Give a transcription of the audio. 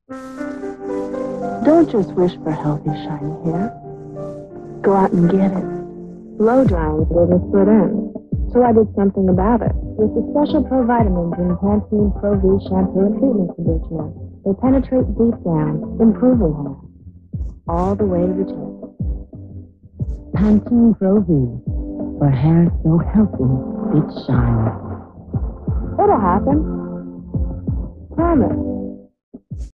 Don't just wish for healthy, shiny hair. Go out and get it. Blow drying didn't fit in, so I did something about it. With the special provitamins in Pantene ProV shampoo and treatment conditioner, they penetrate deep down, improving hair, all the way to the tip. Pantene ProV, for hair so healthy, it shines. It'll happen. Promise.